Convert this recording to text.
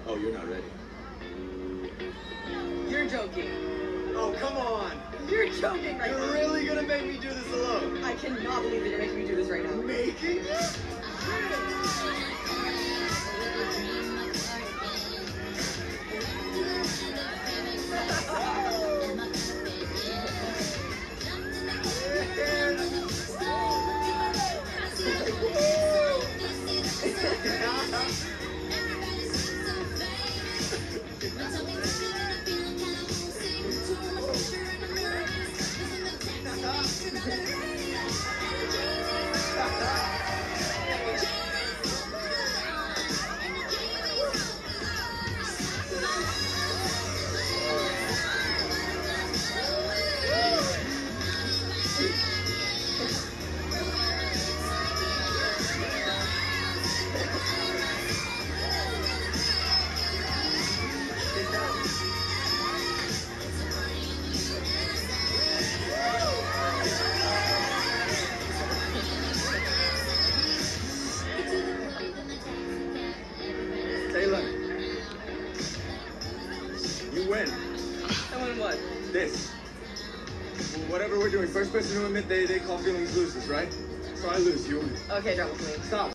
Oh, you're not ready. You're joking. Oh, come on. You're joking right now. You're really gonna make me do this alone? I cannot believe that you're making me do this right now. Making it? Taylor, you win. I win what? This. Whatever we're doing, first person to admit they call feelings loses, right? So I lose, you win. Okay, drama queen. Stop.